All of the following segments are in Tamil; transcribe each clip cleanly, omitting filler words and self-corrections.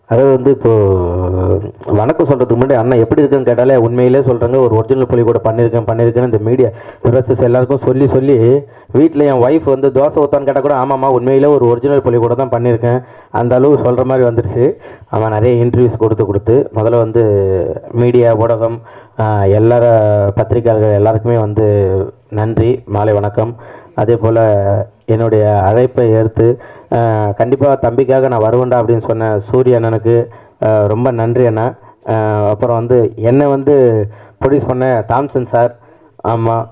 அதாவது வந்து இப்போது வணக்கம் சொல்கிறதுக்கு முன்னாடி அண்ணன் எப்படி இருக்குன்னு கேட்டாலே உண்மையிலே சொல்கிறாங்க. ஒரு ஒரிஜினல் புலி கூட பண்ணியிருக்கேன்னு இந்த மீடியா ப்ரெஸ்ஸஸ் எல்லாருக்கும் சொல்லி வீட்டில் என் ஒய்ஃப் வந்து தோசை ஊற்றான்னு கேட்டால் கூட ஆமாம்மா உண்மையிலே ஒரு ஒரிஜினல் புலி கூட தான் பண்ணியிருக்கேன் அந்த அளவு சொல்கிற மாதிரி வந்துருச்சு. அவன் நிறைய இன்டர்வியூஸ் கொடுத்து முதல்ல வந்து மீடியா ஊடகம் எல்லார பத்திரிகையாளர்கள் எல்லாருக்குமே வந்து நன்றி, மாலை வணக்கம். அதே போல் என்னுடைய அழைப்பை ஏற்று கண்டிப்பாக தம்பிக்காக நான் வருவேன்டா அப்படின்னு சொன்ன சூரிய அண்ணனுக்கு ரொம்ப நன்றி அண்ணா. அப்புறம் வந்து என்னை வந்து ப்ரொடியூஸ் பண்ண தாம்சன் சார். ஆமாம்,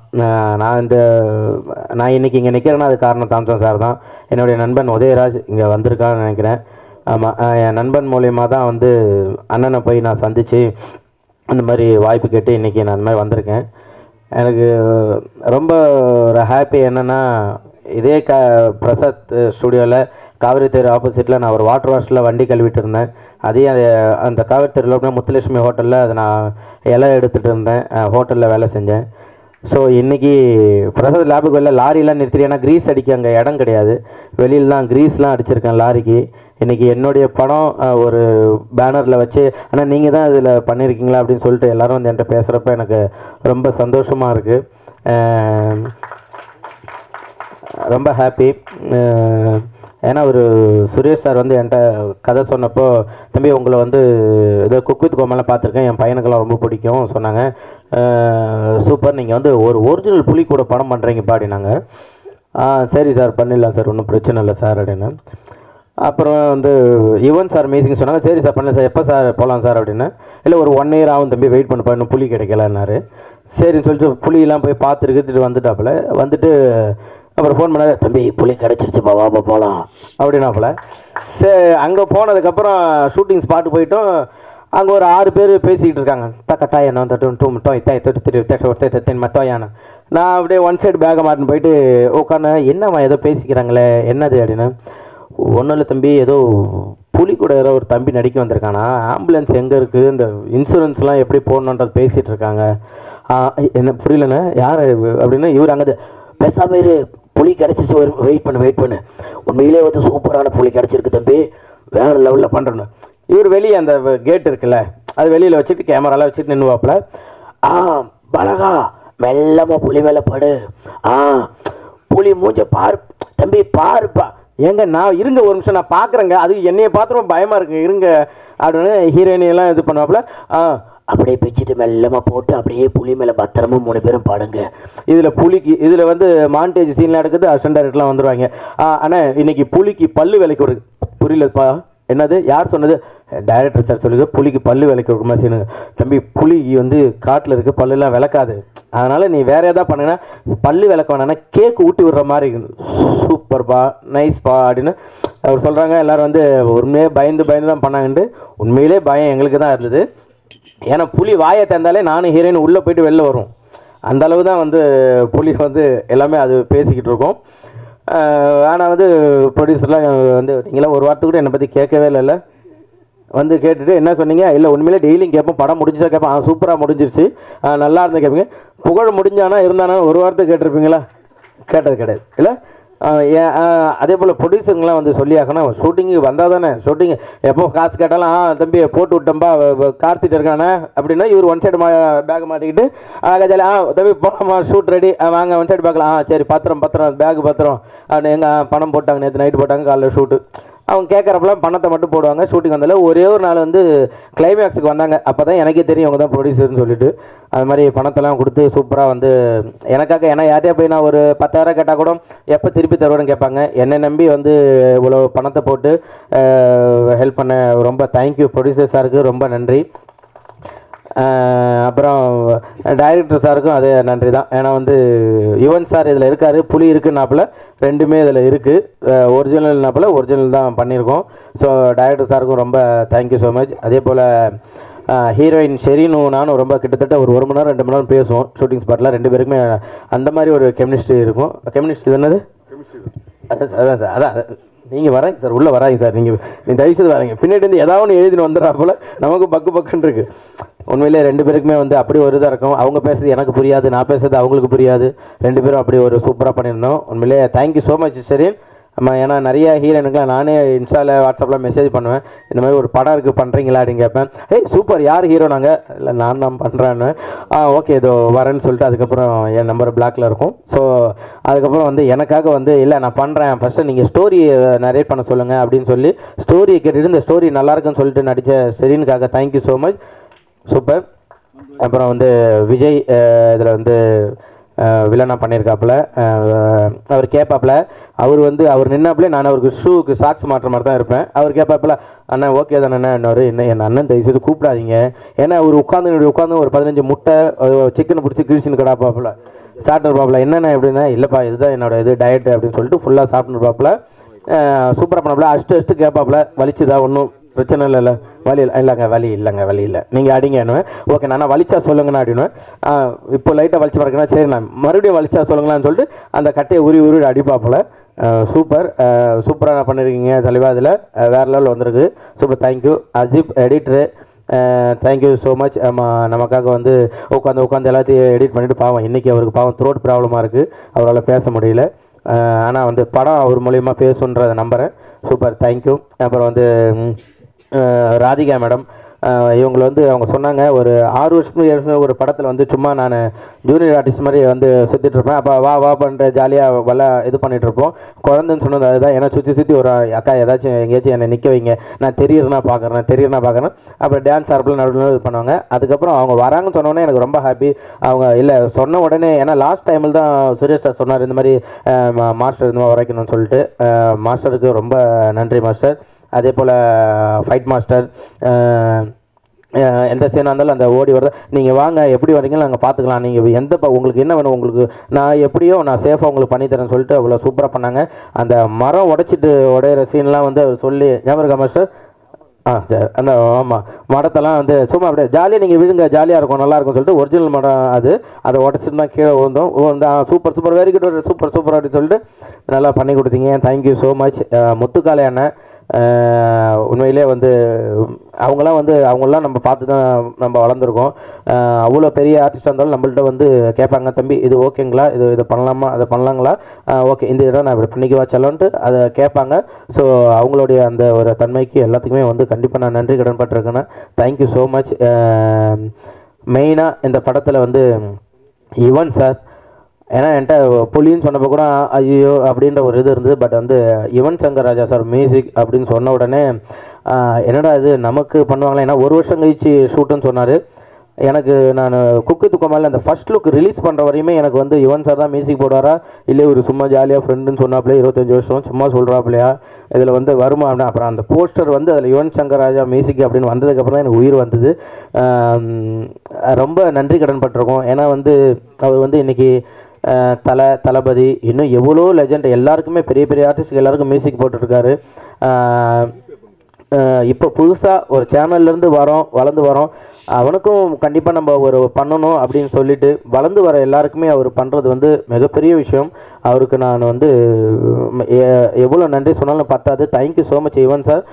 நான் இன்றைக்கி இங்கே நிற்கிறேன்னா அது காரணம் தாம்சன் சார் தான். என்னுடைய நண்பன் உதயராஜ் இங்கே வந்திருக்கான்னு நினைக்கிறேன். ஆமாம், என் நண்பன் மூலியமாக தான் வந்து அண்ணனை போய் நான் சந்தித்து அந்த மாதிரி வாய்ப்பு கேட்டு இன்றைக்கி நான் அந்த மாதிரி வந்திருக்கேன். எனக்கு ரொம்ப ஒரு ஹாப்பி என்னென்னா இதே பிரசாத் ஸ்டுடியோவில் காவிரி தெரு ஆப்போசிட்டில் நான் ஒரு வாட்டர் வாஷில் வண்டி கழுவிட்டு இருந்தேன். அதையும் அந்த காவிரி தெருவில் முத்துலட்சுமி ஹோட்டலில் அதை நான் இலை எடுத்துகிட்டு இருந்தேன், ஹோட்டலில் வேலை செஞ்சேன். ஸோ இன்றைக்கி பிரசாத் லேபுக்கு வெளில லாரிலாம் நிறுத்திட்டு, ஏன்னா க்ரீஸ் அடிக்க அங்கே இடம் கிடையாது, வெளியில் தான் க்ரீஸ்லாம் அடிச்சிருக்கேன் லாரிக்கு. இன்றைக்கி என்னுடைய படம் ஒரு பேனரில் வச்சு ஆனால் நீங்கள் தான் இதில் பண்ணியிருக்கீங்களா அப்படின்னு சொல்லிட்டு எல்லோரும் வந்து என்கிட்ட பேசுகிறப்ப எனக்கு ரொம்ப சந்தோஷமாக இருக்குது, ரொம்ப ஹாப்பி. ஏன்னா ஒரு சுரேஷ் சார் வந்து என்கிட்ட கதை சொன்னப்போ, தம்பி உங்களை வந்து ஏதோ குக் வித் கோமாலாம் பார்த்துருக்கேன், என் பையனுக்கெல்லாம் ரொம்ப பிடிக்கும் சொன்னாங்க. சூப்பர், நீங்கள் வந்து ஒரு ஒரிஜினல் புலி கூட படம் பண்ணுறீங்க அப்படின்னாங்க. சரி சார் பண்ணிடலாம் சார், ஒன்றும் பிரச்சனை இல்லை சார் அப்படின்னு. அப்புறம் வந்து யுவன் சார் மியூசிக் சொன்னாங்க. சரி சார் பண்ணல சார், எப்போ சார் போகலாம் சார் அப்படின்னு. இல்லை ஒரு 1 year ஆகும் தம்பி, வெயிட் பண்ணப்பா, இன்னும் புலி கிடைக்கலன்னாரு. சரின்னு சொல்லிட்டு புலியெல்லாம் போய் பார்த்துட்டு வந்துட்டாப்புல. வந்துட்டு அப்புறம் ஃபோன் பண்ணாரு, தம்பி புலி கிடச்சிருச்சுப்பா வாப்பா போகலாம் அப்படின்னாப்புல. சரி, அங்கே போனதுக்கப்புறம் ஷூட்டிங் ஸ்பாட்டு போயிட்டோம். அங்கே ஒரு 6 பேர் பேசிக்கிட்டு இருக்காங்க. தக்கட்டாய் என்ன மத்தோயான. நான் அப்படியே ஒன் சைடு பேக்கை மாட்டின்னு போயிட்டு உட்காந்து என்னம்மா ஏதோ பேசிக்கிறாங்களே என்னது அப்படின்னு. ஒன்றும் இல்லை தம்பி, ஏதோ புலி கூட ஏதோ ஒரு தம்பி நடிக்க வந்திருக்கானா, ஆம்புலன்ஸ் எங்கே இருக்குது, இந்த இன்சூரன்ஸ்லாம் எப்படி போடணுன்றது பேசிகிட்டு இருக்காங்க. என்ன புரியலண்ணே யார் அப்படின்னா, இவர் அங்கே பேசாமல் இரு, புலி கிடச்சிச்சு, வெயிட் பண்ணு, உண்மையிலே வந்து சூப்பரான புலி கிடச்சிருக்கு தம்பி, வேறு லெவலில் பண்ணுறேன்னு. இவர் வெளியே அந்த கேட் இருக்குல்ல அது வெளியில் வச்சுட்டு கேமராலாம் வச்சுட்டு நின்றுவாப்பில். பலகா மெல்லமாக புலி மேலே படு, புலி மூஞ்ச பாரு தம்பி பாருப்பா. ஏங்க நான் இருங்க ஒரு நிமிஷம் நான் பார்க்குறேங்க, அது என்னையை பார்த்துருவோம் பயமாக இருக்குங்க இருங்க அப்படின்னு ஹீரோயினியெல்லாம் இது பண்ணுவாப்புல. அப்படியே பிச்சுட்டு மெல்லமாக போட்டு அப்படியே புலி மேலே பத்திரமா 3 பேரும் பாடுங்க. இதில் புலிக்கு இதில் வந்து மாண்டேஜ் சீன்லாம் எடுக்குது, அசிஸ்டன்ட் டைரக்டர்லாம் வந்துடுவாங்க. ஆனால் இன்றைக்கி புலிக்கு பல்லு விலைக்கு ஒரு புரியலப்பா என்னது யார் சொன்னது, டைரக்டர் சார் சொல்லுங்க, புலிக்கு பல்லு விலைக்கு கொடுக்குமா சீனுங்க. தம்பி புலிக்கு வந்து காட்டில் இருக்க பல்லுலாம் விளக்காது, அதனால் நீ வேறு எதாவது பண்ணுங்கன்னா பல்லு விளக்க வேணான்னா கேக்கு ஊட்டி விடுற மாதிரி சூப்பர்ப்பா நைஸ்ப்பா அப்படின்னு அவர் சொல்கிறாங்க. எல்லோரும் வந்து உண்மையே பயந்து தான் பண்ணாங்கன்ட்டு. உண்மையிலே பயம் எங்களுக்கு தான் இருந்தது, ஏன்னா புலி வாயை திறந்தாலே நானும் ஹீரோயின் உள்ளே போய்ட்டு வெளில வரும், அந்த அளவு தான் வந்து புலி வந்து எல்லாமே அது பேசிக்கிட்டு இருக்கோம். ஆனால் வந்து ப்ரொடியூசர்லாம் வந்து நீங்களாம் ஒரு வாரத்துக்கு கூட என்னை பற்றி கேட்கவே இல்லைல்ல, வந்து கேட்டுட்டு என்ன சொன்னீங்க, இல்லை உண்மையிலே டெய்லியும் கேட்போம், படம் முடிஞ்சா கேட்பேன், சூப்பராக முடிஞ்சிருச்சு நல்லா இருந்து கேட்பீங்க, புகழ் முடிஞ்சானா இருந்தானா ஒரு வாரத்துக்கு கேட்டிருப்பீங்களா, கேட்டது கிடையாது இல்லை. அதே போல் ப்ரொடியூசருங்களாம் வந்து சொல்லியாக்கணும், ஷூட்டிங்கு வந்தால் தானே ஷூட்டிங் எப்போ காசு கேட்டாலும் தம்பி போட்டு விட்டம்பா கார்த்திட்டு இருக்கானே அப்படின்னா இவர் ஒன் சைடு பேக் மாட்டிக்கிட்டு அழகா ஜாலி தம்பி போகலாமா ஷூட் ரெடி வாங்க ஒன் சைடு பார்க்கலாம் சரி பத்திரம் பேக் பத்திரம் அப்படின்னு எங்கள் பணம் போட்டாங்க, நேற்று நைட்டு போட்டாங்க, காலைல ஷூட்டு. அவங்க கேட்குறப்பெல்லாம் பணத்தை மட்டும் போடுவாங்க. ஷூட்டிங் வந்தாலும் ஒரே ஒரு நாள் வந்து கிளைமேக்ஸுக்கு வந்தாங்க, அப்போ தான் எனக்கே தெரியும் அவங்க தான் ப்ரொடியூசர்னு சொல்லிட்டு. அது மாதிரி பணத்தெல்லாம் கொடுத்து சூப்பராக வந்து எனக்காக, ஏன்னா யார்ட்டையா போய் நான் ஒரு 10,000 கேட்டால் கூட எப்போ திருப்பி தருவேன்னு கேட்பாங்க, என்னை நம்பி வந்து இவ்வளோ பணத்தை போட்டு ஹெல்ப் பண்ண ரொம்ப தேங்க்யூ ப்ரொடியூசர் சாருக்கு ரொம்ப நன்றி. அப்புறம் டைரக்டர் சாருக்கும் அதே நன்றி தான், ஏன்னா வந்து யுவன் சார் இதில் இருக்கார், புலி இருக்குன்னாப்பில் ரெண்டுமே இதில் இருக்குது, ஒரிஜினல்னாப்பில் ஒரிஜினல் தான் பண்ணியிருக்கோம். ஸோ டைரக்டர் சாருக்கும் ரொம்ப தேங்க்யூ ஸோ மச். அதே போல் ஹீரோயின் ஷெரீனும் நானும் ரொம்ப கிட்டத்தட்ட ஒரு 1 மணி நேரம் 2 மணி நேரம் பேசுவோம் ஷூட்டிங் ஸ்பாட்டில், 2 பேருக்குமே அந்த மாதிரி ஒரு கெமிஸ்ட்ரி இருக்கும். கெமிஸ்ட்ரி என்னது அதான் சார், அதான் நீங்கள் வராங்க சார், உள்ளே வராங்க சார், நீங்கள் தயவுசெய்து வராங்க, பின்னாடி வந்து ஏதாவது ஒன்று எழுதின்னு வந்துடுறா போல் நமக்கு பக்குன்னு இருக்குது. உண்மையிலே 2 பேருக்குமே வந்து அப்படி ஒரு இதாக இருக்கும், அவங்க பேசுறது எனக்கு புரியாது, நான் பேசுறது அவங்களுக்கு புரியாது, 2 பேரும் அப்படி ஒரு சூப்பராக பண்ணியிருந்தோம். உண்மையிலே தேங்க்யூ ஸோ மச் ஷெரீன். ஏன்னா நிறைய ஹீரோயினுக்குலாம் நானே இன்ஸ்டாவில் வாட்ஸ்அப்பில் மெசேஜ் பண்ணுவேன், இந்த மாதிரி ஒரு படம் இருக்குது பண்ணுறீங்களா அப்படின்னு கேட்பேன். ஏய் சூப்பர், யார் ஹீரோ? நாங்கள் இல்லை நான் தான் பண்ணுறேன்னு. ஓகே இதோ வரேன்னு சொல்லிட்டு அதுக்கப்புறம் என் நம்பர் பிளாக்ல இருக்கும். ஸோ அதுக்கப்புறம் வந்து எனக்காக வந்து இல்லை நான் பண்ணுறேன், ஃபஸ்ட்டு நீங்கள் ஸ்டோரி நரேட் பண்ண சொல்லுங்கள் அப்படின்னு சொல்லி ஸ்டோரியை கேட்டுட்டு இந்த ஸ்டோரி நல்லாயிருக்குன்னு சொல்லிட்டு நடித்த செரீனுக்காக தேங்க்யூ ஸோ மச். சூப்பர். அப்புறம் வந்து விஜய் இதில் வந்து வில்லனாக பண்ணியிருக்காப்புல. அவர் கேட்பாப்புல, அவர் நின்னாப்புல நான் அவருக்கு ஷூக்கு சாக்ஸ் மாட்டுற மாதிரி தான் இருப்பேன். அவர் கேட்பாப்புல, அண்ணா ஓகே தானே இன்னொரு என்ன என் அண்ணன் தயவுசெய்து கூப்பிடாதீங்க, ஏன்னா அவர் உட்காந்து ஒரு 15 முட்டை சிக்கனை பிடிச்சி கிழிச்சின்னு கிடாப்பாப்புல சாப்பிட்டுருப்பாப்புல. என்னென்ன எப்படின்னா இல்லைப்பா இதுதான் என்னோட இது டயட்டு அப்படின்னு சொல்லிட்டு ஃபுல்லாக சாப்பிட்டுருப்பாப்புல. சூப்பராக பண்ணாப்புல. அஷ்டு கேட்பாப்புல, வலிச்சுதா? ஒன்றும் பிரச்சனை இல்லைல்ல? வலி இல்லைங்க நீங்கள் அடிங்கன்னுவேன். ஓகே நான் வலிச்சா சொல்லுங்கண்ணா அப்படின்னுவேன். இப்போ லைட்டாக வலிச்சு பார்க்கணும், சரி நான் மறுபடியும் வலிச்சா சொல்லுங்களான்னு சொல்லிட்டு அந்த கட்டையை உருவி அடிப்பாப்புல. சூப்பராக பண்ணியிருக்கீங்க தலைவா, அதில் வேறு லெவலில் வந்திருக்கு. Super, thank you. அஜிப் எடிட்ரு, தேங்க்யூ ஸோ மச். நமக்காக வந்து உட்காந்து எல்லாத்தையும் எடிட் பண்ணிவிட்டு, பாவம் இன்றைக்கி அவருக்கு பாவம் த்ரோட் ப்ராப்ளமாக இருக்குது, அவரால் பேச முடியல. ஆனால் வந்து படம் அவர் மூலிமா பேசுன்றதை நம்புகிறேன். Super, thank you. அப்புறம் வந்து ராதிகா மேடம், இவங்களை வந்து அவங்க சொன்னாங்க ஒரு 6 வருஷத்துக்கு ஒரு படத்தில் வந்து சும்மா நான் ஜூனியர் ஆர்டிஸ்ட் மாதிரி வந்து சுற்றிட்டுருப்பேன். அப்போ வா பண்ணுற ஜாலியாக வல்ல இது பண்ணிகிட்ருப்போம். குழந்தைன்னு சொன்னது அதுதான். ஏன்னா சுற்றி ஒரு அக்கா ஏதாச்சும் எங்கேயாச்சும் என்னை நிற்க வைங்க, நான் தெரியுறேன்னா பார்க்குறேன். அப்புறம் டான்ஸ் ஆர்பில் நடுவில் இது பண்ணுவாங்க. அதுக்கப்புறம் அவங்க வராங்கன்னு சொன்னோடனே எனக்கு ரொம்ப ஹாப்பி. அவங்க இல்லை சொன்ன உடனே, ஏன்னா லாஸ்ட் டைமில் தான் சுரேஷ் சார் சொன்னார் இந்த மாதிரி மாஸ்டர் இந்த மாதிரி வரைக்கணும்னு சொல்லிட்டு. மாஸ்டருக்கு ரொம்ப நன்றி மாஸ்டர். அதே போல் ஃபைட் மாஸ்டர், எந்த சீனாக இருந்தாலும் அந்த ஓடி வரத நீங்கள் வாங்க, எப்படி வரீங்களோ நாங்கள் பார்த்துக்கலாம், நீங்கள் உங்களுக்கு என்ன வேணும், உங்களுக்கு நான் எப்படியோ நான் சேஃபாக உங்களுக்கு பண்ணித்தரேன்னு சொல்லிட்டு அவ்வளோ சூப்பராக பண்ணாங்க. அந்த மரம் உடையிற சீன்லாம் வந்து அவர் சொல்லி ஞாபகம் இருக்கா மாஸ்டர்? சரி, அந்த ஆமாம் மரத்தெல்லாம் வந்து சும்மா அப்படியே ஜாலியாக நீங்கள் விழுங்க, ஜாலியாக இருக்கும், நல்லாயிருக்கும் சொல்லிட்டு ஒரிஜினல் மரம் அதை உடச்சிட்டு தான் கீழே விழுந்தோம். சூப்பர் வெரி குட், சூப்பர் அப்படின்னு சொல்லிட்டு நல்லா பண்ணி கொடுத்தீங்க. Thank you so much. முத்துக்காலை அண்ணன், உண்மையிலே வந்து அவங்களாம் நம்ம பார்த்து தான் நம்ம வளர்ந்துருக்கோம். அவ்வளோ பெரிய ஆர்டிஸ்டாக இருந்தாலும் நம்மள்ட்ட வந்து கேட்பாங்க, தம்பி இது ஓகேங்களா, இது பண்ணலாமா, அதை பண்ணலாங்களா, ஓகே இந்த இடம் நான் இப்படி பண்ணிக்குவா செல்லன்ட்டு அதை கேட்பாங்க. ஸோ அவங்களுடைய அந்த ஒரு தன்மைக்கு எல்லாத்துக்குமே வந்து கண்டிப்பாக நான் நன்றி கடன் பட்டிருக்கேன். Thank you so much. மெயினாக இந்த படத்தில் வந்து யுவன் சார், ஏன்னா என்கிட்ட புலின்னு சொன்னப்போ கூட ஐயோ அப்படின்ற ஒரு இது இருந்தது. பட் வந்து யுவன் சங்கர் ராஜா சார் மியூசிக் அப்படின்னு சொன்ன உடனே என்னடா இது நமக்கு பண்ணுவாங்களே, ஏன்னா 1 வருஷம் கழிச்சு ஷூட்டுன்னு சொன்னார். எனக்கு நான் குக்கு துக்கமால அந்த ஃபஸ்ட் லுக் ரிலீஸ் பண்ணுற வரையுமே எனக்கு வந்து யுவன் சார் தான் மியூசிக் போடுவாரா, இல்லை ஒரு சும்மா ஜாலியாக ஃப்ரெண்டுன்னு சொன்னாப்லையே 25 வருஷம் சும்மா சொல்கிறாப்லையா, இதில் வந்து வருமா அப்படின்னா. அப்புறம் அந்த போஸ்டர் வந்து அதில் யுவன் சங்கர் ராஜா மியூசிக் அப்படின்னு வந்ததுக்கப்புறம் தான் எனக்கு உயிர் வந்தது. ரொம்ப நன்றி கடன் பட்டிருக்கோம். ஏன்னா வந்து அவர் வந்து இன்றைக்கி தளபதி இன்னும் எவ்வளோ லெஜண்ட் எல்லாருக்குமே பெரிய ஆர்டிஸ்ட் எல்லாருக்கும் மியூசிக் போட்டுருக்காரு. இப்போ புதுசாக ஒரு சேனல்லேருந்து வளர்ந்து வரோம், அவனுக்கும் கண்டிப்பாக நம்ம ஒரு பண்ணணும் அப்படின்னு சொல்லிட்டு வளர்ந்து வர எல்லாருக்குமே அவர் பண்ணுறது வந்து மிகப்பெரிய விஷயம். அவருக்கு நான் வந்து எவ்வளோ நன்றி சொன்னாலும் பத்தாது. Thank you so much Yuvan sir.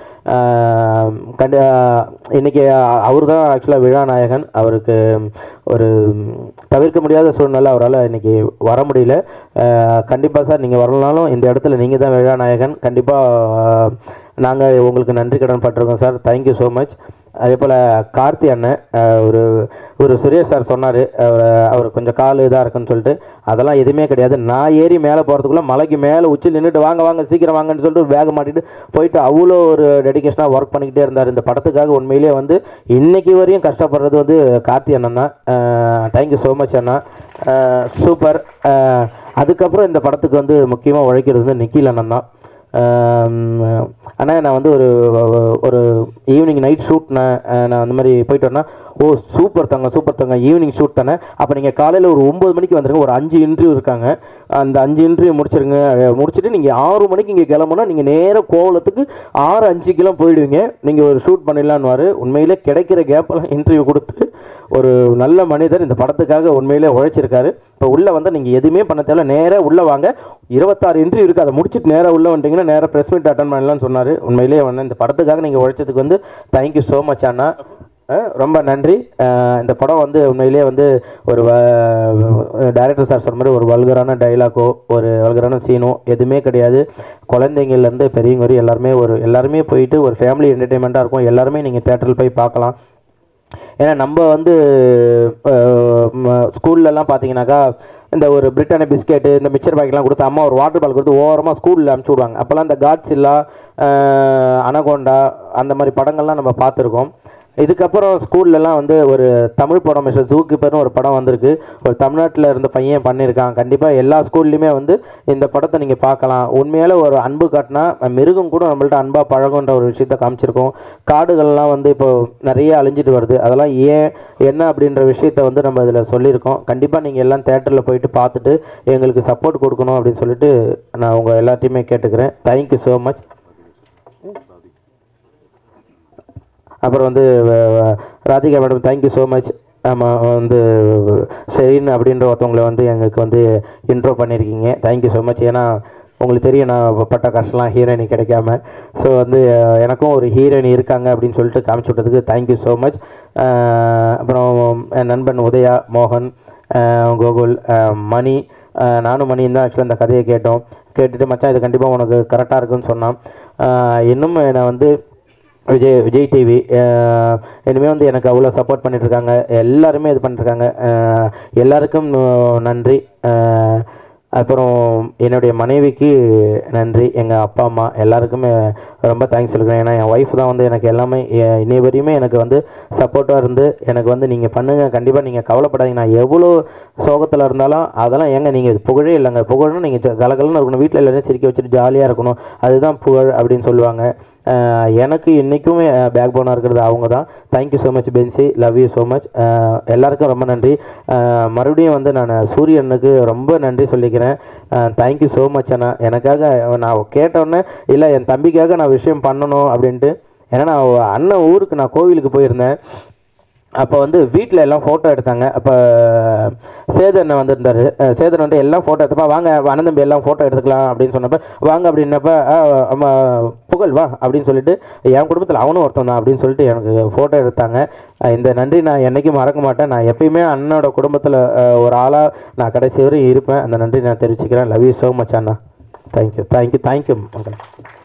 இன்றைக்கி அவர் தான் ஆக்சுவலாக விழாநாயகன். அவருக்கு ஒரு தவிர்க்க முடியாத சூழ்நிலை, அவரால் இன்றைக்கி வர முடியல. கண்டிப்பாக சார் நீங்கள் வரலனாலும் இந்த இடத்துல நீங்கள் தான் விழாநாயகன். கண்டிப்பாக நாங்கள் உங்களுக்கு நன்றி கடன் பட்டிருக்கோம் சார். Thank you so much. அதே போல் கார்த்தி அண்ணன், ஒரு சுரேஷ் சார் சொன்னார் அவர் கொஞ்சம் கால் இதாக இருக்குன்னு சொல்லிட்டு, அதெல்லாம் எதுவுமே கிடையாது. நான் ஏறி மேலே போகிறதுக்குள்ளே மலைக்கு மேலே உச்சில் நின்றுட்டு வாங்க சீக்கிரம் வாங்கன்னு சொல்லிட்டு பேக் மாட்டிட்டு போயிட்டு அவ்வளோ ஒரு டெடிக்கேஷனாக ஒர்க் பண்ணிக்கிட்டே இருந்தார் இந்த படத்துக்காக. உண்மையிலே வந்து இன்றைக்கி வரையும் கஷ்டப்படுறது வந்து கார்த்தி அண்ணன் தான். தேங்க்யூ ஸோ மச் அண்ணா, சூப்பர். அதுக்கப்புறம் இந்த படத்துக்கு வந்து முக்கியமாக உழைக்கிறது வந்து நிக்கில் அண்ணன் தான். ஆனால் நான் வந்து ஒரு ஈவினிங் நைட் ஷூட் நான் அந்த மாதிரி போயிட்டு வரேன்னா, ஓ சூப்பர் தங்க ஈவினிங் ஷூட் தானே, அப்போ நீங்கள் காலையில் ஒரு 9 மணிக்கு வந்துடுங்க, ஒரு 5 இன்டர்வியூ இருக்காங்க, அந்த 5 இன்டர்வியூ முடிச்சுட்டு நீங்கள் 6 மணிக்கு இங்கே கிளம்புனா நீங்கள் நேராக கோவலத்துக்கு 6:05 போயிடுவீங்க, நீங்கள் ஒரு ஷூட் பண்ணிடலான்னு. உண்மையிலே கிடைக்கிற கேப்பெல்லாம் இன்டர்வியூ கொடுத்து ஒரு நல்ல மனிதர் இந்த படத்துக்காக உண்மையிலே உழைச்சிருக்காரு. இப்போ உள்ளே வந்தால் நீங்கள் எதுவுமே பண்ண தேவை, நேராக உள்ளே வாங்க, 26 இன்டர்வியூ இருக்குது, அதை முடிச்சுட்டு நேராக உள்ளே வந்துட்டிங்கன்னா நேராக ப்ரெஸ் மீட் அட்டன் பண்ணலான்னு சொன்னார். உண்மையிலேயே வந்து இந்த படத்துக்காக நீங்கள் உழைச்சதுக்கு வந்து தேங்க்யூ ஸோ மச் அண்ணா. ரொம்ப நன்றி. இந்த படம் வந்து உண்மையிலேயே வந்து ஒரு டைரக்டர் சார் சொன்ன மாதிரி ஒரு வல்கரான டைலாக்கோ ஒரு வல்கரான சீனோ எதுவுமே கிடையாது. குழந்தைங்கள்லேருந்து பெரியவங்க வரை எல்லாருமே போயிட்டு ஒரு ஃபேமிலி என்டர்டெயின்மெண்ட்டாக இருக்கும். எல்லாருமே நீங்கள் தேட்டரில் போய் பார்க்கலாம். ஏன்னா நம்ம வந்து ஸ்கூல்லலாம் பார்த்தீங்கன்னாக்கா இந்த ஒரு பிரிட்டானிய பிஸ்கெட்டு இந்த மிக்சர் பாக்கெட்லாம் கொடுத்து அம்மா ஒரு வாட்டர் பால் கொடுத்து ஓரமாக ஸ்கூலில் அனுப்பிச்சி விடுவாங்க. அப்போல்லாம் இந்த காட்ஸில்லா, அனகோண்டா அந்த மாதிரி படங்கள்லாம் நம்ம பார்த்துருக்கோம். இதுக்கப்புறம் ஸ்கூல்லலாம் வந்து ஒரு தமிழ் படம் மிஸ்டர் ஜூகீப்பர்னு ஒரு படம் வந்திருக்கு. ஒரு தமிழ்நாட்டில் இருந்த பையன் பண்ணியிருக்கான். கண்டிப்பாக எல்லா ஸ்கூல்லையுமே வந்து இந்த படத்தை நீங்கள் பார்க்கலாம். உண்மையால் ஒரு அன்பு காட்டினா மிருகம் கூட நம்மள்ட்ட அன்பாக பழகுன்ற ஒரு விஷயத்த காமிச்சிருக்கோம். காடுகள்லாம் வந்து இப்போ நிறைய அழிஞ்சிட்டு வருது. அதெல்லாம் என்ன அப்படின்ற விஷயத்த வந்து நம்ம இதில் சொல்லியிருக்கோம். கண்டிப்பாக நீங்கள் எல்லாம் தேட்டரில் போயிட்டு பார்த்துட்டு எங்களுக்கு சப்போர்ட் கொடுக்கணும் அப்படின்னு சொல்லிட்டு நான் உங்கள் எல்லாத்தையுமே கேட்டுக்கிறேன். Thank you so much. அப்புறம் வந்து Radhika madam thank you so much. ஆமாம் வந்து ஷெரீன் அப்படின்ற ஒருத்தவங்களை வந்து எங்களுக்கு வந்து இன்ட்ரோ பண்ணியிருக்கீங்க. Thank you so much. ஏன்னா உங்களுக்கு தெரியும் நான் பட்ட கஷ்டம்லாம் ஹீரோயினி கிடைக்காம. ஸோ வந்து எனக்கும் ஒரு ஹீரோயினி இருக்காங்க அப்படின்னு சொல்லிட்டு காமிச்சு விட்டதுக்கு தேங்க்யூ ஸோ மச். அப்புறம் என் நண்பன் உதயா, மோகன், கோகுல், மணி, நானும் மணியும் தான் ஆக்சுவலாக இந்த கதையை கேட்டுட்டு மச்சான் இது கண்டிப்பாக உனக்கு கரெக்டாக இருக்குன்னு சொன்னான். இன்னும் நான் வந்து விஜய் டிவி இனிமேல் வந்து எனக்கு அவ்வளோ சப்போர்ட் பண்ணிகிட்ருக்காங்க. எல்லாருமே இது பண்ணிட்டுருக்காங்க. எல்லாருக்கும் நன்றி. அப்புறம் என்னுடைய மனைவிக்கு நன்றி. எங்கள் அப்பா அம்மா எல்லாருக்குமே ரொம்ப தேங்க்ஸ் சொல்லிக்கிறேன். ஏன்னா என் ஒய்ஃப் தான் வந்து எனக்கு எல்லாமே இன்னை வரையுமே எனக்கு வந்து சப்போர்ட்டாக இருந்து எனக்கு வந்து நீங்கள் பண்ணுங்கள், கண்டிப்பாக நீங்கள் கவலைப்படாதீங்க, நான் எவ்வளோ சோகத்தில் இருந்தாலும் அதெல்லாம் ஏங்க நீங்கள் புகழே இல்லைங்க, புகழ்னு நீங்கள் கலகலன்னு இருக்கணும், வீட்டில் எல்லாரையும் சிரிக்க வச்சுட்டு ஜாலியாக இருக்கணும், அதுதான் புகழ் அப்படின்னு சொல்லுவாங்க. எனக்கு இன்றைக்குமே பேக் போனாக இருக்கிறது அவங்க தான். தேங்க்யூ ஸோ மச் பென்சி, லவ் யூ ஸோ மச். எல்லாருக்கும் ரொம்ப நன்றி. மறுபடியும் வந்து நான் சூரியனுக்கு ரொம்ப நன்றி சொல்லிக்கிறேன். தேங்க்யூ ஸோ மச் அண்ணா. எனக்காக நான் கேட்டோன்னே இல்லை என் தம்பிக்காக நான் விஷயம் பண்ணணும் அப்படின்ட்டு. ஏன்னா நான் அண்ணன் ஊருக்கு நான் கோவிலுக்கு போயிருந்தேன். அப்போ வந்து வீட்டில் எல்லாம் ஃபோட்டோ எடுத்தாங்க. அப்போ சேதன் வந்திருந்தார். சேதன் வந்து எல்லாம் ஃபோட்டோ எடுத்தப்போ வாங்க அண்ணன் தம்பி எல்லாம் ஃபோட்டோ எடுத்துக்கலாம் அப்படின்னு சொன்னப்போ வாங்க அப்படின்னப்ப புகழ் வா அப்படின்னு சொல்லிட்டு என் குடும்பத்தில் அவனும் ஒருத்தன் தான் அப்படின்னு சொல்லிட்டு எனக்கு ஃபோட்டோ எடுத்தாங்க. இந்த நன்றி நான் என்றைக்கும் மறக்க மாட்டேன். நான் எப்பயுமே அண்ணனோட குடும்பத்தில் ஒரு ஆளாக நான் கடைசி வரையும் இருப்பேன். அந்த நன்றி நான் தெரிவிச்சுக்கிறேன். லவ் யூ ஸோ மச் அண்ணா. தேங்க்யூ.